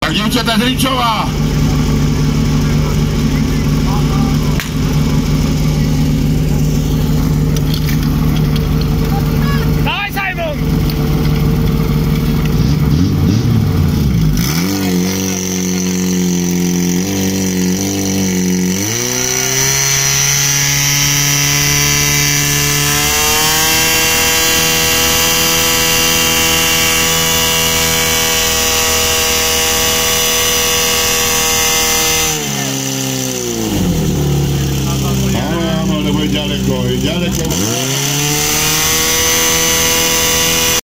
Tak děvčata z Rýčova. Dawaj, Simon! Ano, nebude daleko, daleko.